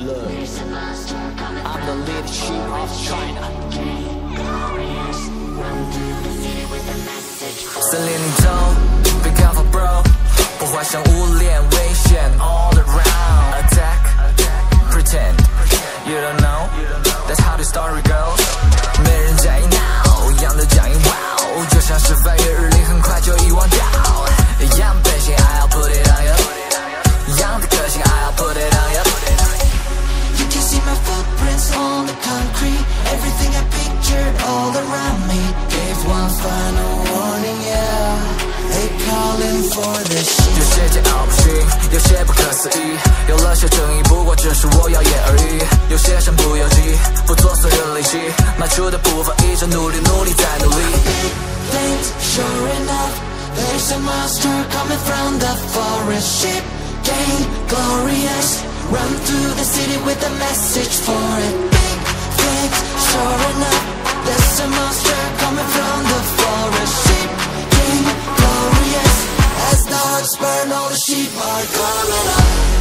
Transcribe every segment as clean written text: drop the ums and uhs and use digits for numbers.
Look, I'm the leadership of China. 森林里头 Be careful bro 破坏生物链危险 All around Attack Pretend You don't know That's how the story goes 没人在意 now 一样的讲义 Wow 就像是翻越日历很快就遗忘掉一样的本性 I'll put it on you 一样的个性 I'll put it on you You can see my footprints on the concrete Everything I pictured all around me Gave one final warning, yeah They calling for the shit 有些桀骜不驯，有些不可思议有了些争议，不过只是我谣言而已有些身不由己，不做损人利己迈出的步伐一直努力再努力 Big things, sure enough There's a monster coming from the forest Ship gang, glorious Run through the city with a message for it Big things, sure enough There's a monster coming from the forest Ship gang, glorious As the hearts burn, all the sheep are coming up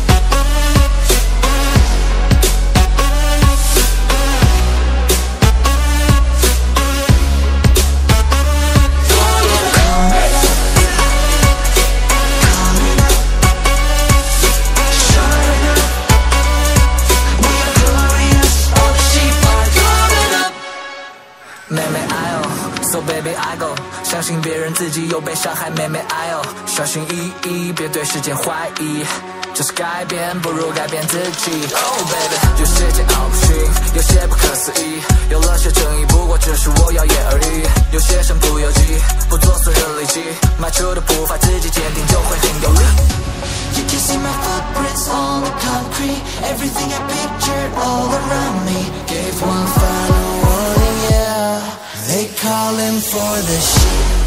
妹妹哎呦 So baby I go 相信别人自己又被伤害妹妹哎呦小心翼翼别对世界怀疑就是改变不如改变自己 Oh baby 有些桀骜不驯有些不可思议有了些争议不过只是我谣言而已有些身不由己不做损人利己迈出的步伐自己坚定就会很有力 You can see my footprints on the concrete Everything I pictured all around me Gave one final warning, yeah They calling for the shit